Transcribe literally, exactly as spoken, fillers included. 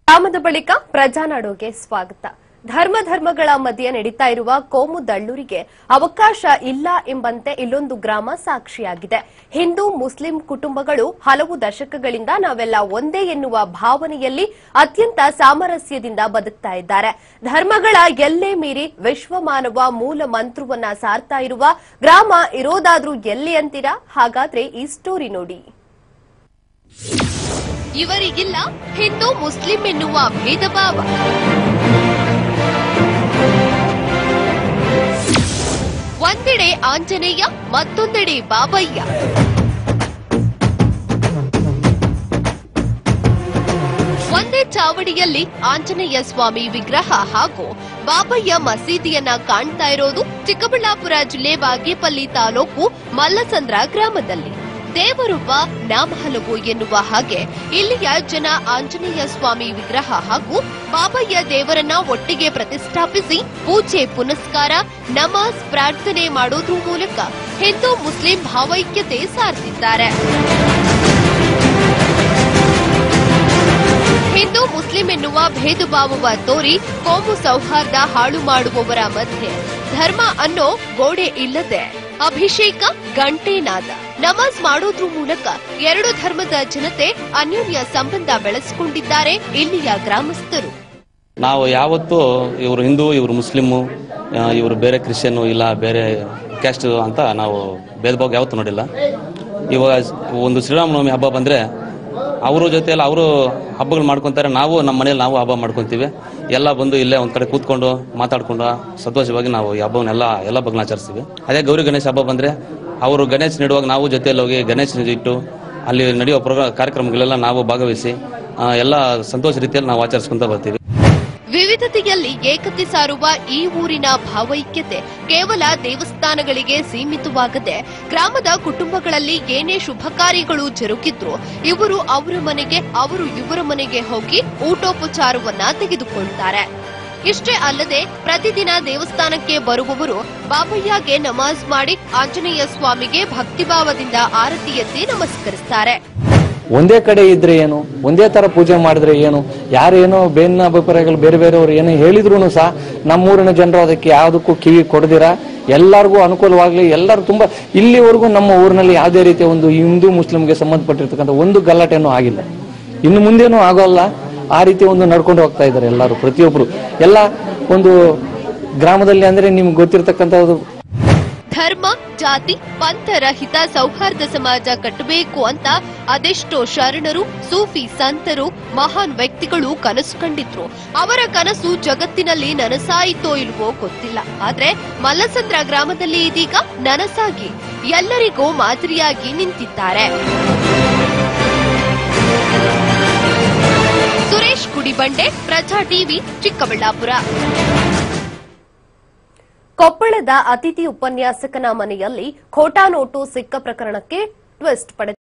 ಗ್ರಾಮದ ಬಳಿಕ ಪ್ರಜಾನಾಡುಗೆ ಸ್ವಾಗತ. ಧರ್ಮ ಧರ್ಮಗಳ ಮಧ್ಯೆ ನಡೀತಾ ಇರುವ ಕೋಮು ದಳ್ಳೂರಿಗೆ ಅವಕಾಶ ಇಲ್ಲ ಎಂಬಂತೆ ಇಲ್ಲೊಂದು ಗ್ರಾಮ ಸಾಕ್ಷಿಯಾಗಿದೆ. ಹಿಂದೂ ಮುಸ್ಲಿಂ ಕುಟುಂಬಗಳು ಹಲವು ದಶಕಗಳಿಂದ ನಾವೆಲ್ಲ ಒಂದೇ ಎನ್ನುವ ಭಾವನೆಯಲ್ಲಿ ಅತ್ಯಂತ ಸಾಮರಸ್ಯದಿಂದ ಬದುಕ್ತಾ ಇದ್ದಾರೆ. ಧರ್ಮಗಳ ಎಲ್ಲೇ ಮೀರಿ ವಿಶ್ವಮಾನವ ಮೂಲ ಮಂತ್ರವನ್ನ ಸಾರ್ತಾ ಇರುವ ಗ್ರಾಮ ಇರೋದಾದ್ರೂ ಎಲ್ಲಿ ಅಂತೀರಾ? ಹಾಗಾದ್ರೆ ಈ ಸ್ಟೋರಿ ನೋಡಿ. ಇವರಿಗಿಲ್ಲ ಹಿಂದೂ ಮುಸ್ಲಿಂ ಎನ್ನುವ ಭೇದ ಭಾವ. ಒಂದೆಡೆ ಆಂಜನೇಯ, ಮತ್ತೊಂದೆಡೆ ಬಾಬಯ್ಯ. ಒಂದೇ ಚಾವಡಿಯಲ್ಲಿ ಆಂಜನೇಯ ಸ್ವಾಮಿ ವಿಗ್ರಹ ಹಾಗೂ ಬಾಬಯ್ಯ ಮಸೀದಿಯನ್ನ ಕಾಣ್ತಾ ಇರೋದು ಚಿಕ್ಕಬಳ್ಳಾಪುರ ಜಿಲ್ಲೆ ಬಾಗೇಪಲ್ಲಿ ತಾಲೂಕು ಮಲ್ಲಸಂದ್ರ ಗ್ರಾಮದಲ್ಲಿ. ದೇವರೊಬ್ಬ ನಾಮ ಹಲವು ಎನ್ನುವ ಹಾಗೆ ಇಲ್ಲಿಯ ಜನ ಆಂಜನೇಯ ಸ್ವಾಮಿ ವಿಗ್ರಹ ಹಾಗೂ ಬಾಬಯ್ಯ ದೇವರನ್ನ ಒಟ್ಟಿಗೆ ಪ್ರತಿಷ್ಠಾಪಿಸಿ ಪೂಜೆ ಪುನಸ್ಕಾರ, ನಮಾಜ್, ಪ್ರಾರ್ಥನೆ ಮಾಡೋದ್ರ ಮೂಲಕ ಹಿಂದೂ ಮುಸ್ಲಿಂ ಭಾವೈಕ್ಯತೆ ಸಾರ್ತಿದ್ದಾರೆ. ಹಿಂದೂ ಮುಸ್ಲಿಂ ಎನ್ನುವ ಭೇದ ಭಾವವ ತೋರಿ ಕೋಮು ಸೌಹಾರ್ದ ಹಾಳು ಮಾಡುವವರ ಮಧ್ಯೆ ಧರ್ಮ ಅನ್ನೋ ಗೋಡೆ ಇಲ್ಲದೆ ಅಭಿಷೇಕ, ಗಂಟೆನಾದ, ನಮಾಜ್ ಮಾಡೋದ್ರ ಮೂಲಕ ಎರಡು ಧರ್ಮದ ಜನತೆ ಅನ್ಯೋನ್ಯ ಸಂಬಂಧ ಬೆಳೆಸಿಕೊಂಡಿದ್ದಾರೆ ಇಲ್ಲಿಯ ಗ್ರಾಮಸ್ಥರು. ನಾವು ಯಾವತ್ತೂ ಇವರು ಹಿಂದೂ, ಇವರು ಮುಸ್ಲಿಮು, ಇವರು ಬೇರೆ ಕ್ರಿಶ್ಚಿಯನ್ ಇಲ್ಲ ಬೇರೆ ಕ್ಯಾಸ್ಟ್ ಅಂತ ನಾವು ಭೇದ ಭಾವ ಯಾವತ್ತೂ ನೋಡಿಲ್ಲ. ಇವಾಗ ಒಂದು ಶ್ರೀರಾಮನವಮಿ ಹಬ್ಬ ಬಂದ್ರೆ ಅವರ ಜೊತೆಯಲ್ಲಿ ಅವರು ಹಬ್ಬಗಳು ಮಾಡ್ಕೊಂತಾರೆ, ನಾವು ನಮ್ಮ ಮನೇಲಿ ನಾವು ಹಬ್ಬ ಮಾಡ್ಕೊಂತೀವಿ. ಎಲ್ಲ ಬಂದು ಇಲ್ಲೇ ಒಂದ್ ಕಡೆ ಕೂತ್ಕೊಂಡು ಮಾತಾಡ್ಕೊಂಡು ಸಂತೋಷವಾಗಿ ನಾವು ಈ ಹಬ್ಬವನ್ನೆಲ್ಲ ಎಲ್ಲ ಬಗ್ಗೆ ಆಚರಿಸ್ತೀವಿ. ಅದೇ ಗೌರಿ ಗಣೇಶ ಹಬ್ಬ ಬಂದ್ರೆ ಅವರು ಗಣೇಶ ನೆಡುವಾಗ ನಾವು ಜೊತೆಯಲ್ಲಿ ಹೋಗಿ ಗಣೇಶ ಇಟ್ಟು ಅಲ್ಲಿ ನಡೆಯುವ ಪ್ರೋಗ್ರಾಮ್ ಕಾರ್ಯಕ್ರಮಗಳೆಲ್ಲ ನಾವು ಭಾಗವಹಿಸಿ ಎಲ್ಲ ಸಂತೋಷ ರೀತಿಯಲ್ಲಿ ನಾವು ಆಚರಿಸ್ಕೊಂತ ಬರ್ತೀವಿ. ವಿವಿಧತೆಯಲ್ಲಿ ಏಕತೆ ಸಾರುವ ಈ ಊರಿನ ಭಾವೈಕ್ಯತೆ ಕೇವಲ ದೇವಸ್ಥಾನಗಳಿಗೆ ಸೀಮಿತವಾಗದೆ ಗ್ರಾಮದ ಕುಟುಂಬಗಳಲ್ಲಿ ಏನೇ ಶುಭ ಕಾರ್ಯಗಳು ಜರುಗಿದ್ರು ಇವರು ಅವರ ಮನೆಗೆ, ಅವರು ಇವರ ಮನೆಗೆ ಹೋಗಿ ಊಟೋಪಚಾರವನ್ನ ತೆಗೆದುಕೊಳ್ತಾರೆ. ಇಷ್ಟೇ ಅಲ್ಲದೆ ಪ್ರತಿದಿನ ದೇವಸ್ಥಾನಕ್ಕೆ ಬರುವವರು ಬಾಬಯ್ಯಗೆ ನಮಾಜ್ ಮಾಡಿ ಆಂಜನೇಯ ಸ್ವಾಮಿಗೆ ಭಕ್ತಿಭಾವದಿಂದ ಆರತಿ ಎತ್ತಿ ನಮಸ್ಕರಿಸುತ್ತಾರೆ. ಒಂದೇ ಕಡೆ ಇದ್ರೆ ಏನು, ಒಂದೇ ತರ ಪೂಜೆ ಮಾಡಿದ್ರೆ ಏನು, ಯಾರೇನೋ ಬೇನ ಅಭಿಪ್ರಾಯಗಳು ಬೇರೆ ಬೇರೆಯವರು ಏನೋ ಹೇಳಿದ್ರು ಸಹ ನಮ್ಮೂರಿನ ಜನರು ಅದಕ್ಕೆ ಯಾವುದಕ್ಕೂ ಕಿವಿ ಕೊಡದಿರ ಎಲ್ಲರಿಗೂ ಅನುಕೂಲವಾಗ್ಲಿ, ಎಲ್ಲರೂ ತುಂಬಾ ಇಲ್ಲಿವರೆಗೂ ನಮ್ಮ ಊರಿನಲ್ಲಿ ಯಾವುದೇ ರೀತಿಯ ಒಂದು ಹಿಂದೂ ಮುಸ್ಲಿಂಗೆ ಸಂಬಂಧಪಟ್ಟಿರ್ತಕ್ಕಂಥ ಒಂದು ಗಲಾಟೆನೂ ಆಗಿಲ್ಲ, ಇನ್ನು ಮುಂದೇನೂ ಆಗೋಲ್ಲ. ಆ ರೀತಿ ಒಂದು ನಡ್ಕೊಂಡು ಹೋಗ್ತಾ ಇದ್ದಾರೆ ಎಲ್ಲರೂ, ಪ್ರತಿಯೊಬ್ರು ಎಲ್ಲ ಒಂದು ಗ್ರಾಮದಲ್ಲಿ. ಅಂದ್ರೆ ನಿಮ್ಗೆ ಗೊತ್ತಿರತಕ್ಕಂಥದ್ದು ಧರ್ಮ, ಜಾತಿ, ಪಂಥರಹಿತ ಸೌಹಾರ್ದ ಸಮಾಜ ಕಟ್ಟಬೇಕು ಅಂತ ಅದೆಷ್ಟೋ ಶರಣರು, ಸೂಫಿ ಸಂತರು, ಮಹಾನ್ ವ್ಯಕ್ತಿಗಳು ಕನಸು ಕಂಡಿದ್ರು. ಅವರ ಕನಸು ಜಗತ್ತಿನಲ್ಲಿ ನನಸಾಯಿತೋ ಇಲ್ವೋ ಗೊತ್ತಿಲ್ಲ. ಆದ್ರೆ ಮಲ್ಲಸಂದ್ರ ಗ್ರಾಮದಲ್ಲಿ ಇದೀಗ ನನಸಾಗಿ ಎಲ್ಲರಿಗೂ ಮಾದರಿಯಾಗಿ ನಿಂತಿದ್ದಾರೆ. ಸುರೇಶ್ ಗುಡಿಬಂಡೆ, ಪ್ರಜಾ ಟಿವಿ, ಚಿಕ್ಕಬಳ್ಳಾಪುರ. ಕೊಪ್ಪಳದ ಅತಿಥಿ ಉಪನ್ಯಾಸಕನ ಮನೆಯಲ್ಲಿ ಖೋಟಾ ನೋಟು ಸಿಕ್ಕ ಪ್ರಕರಣಕ್ಕೆ ಟ್ವಿಸ್ಟ್ ಪಡೆದ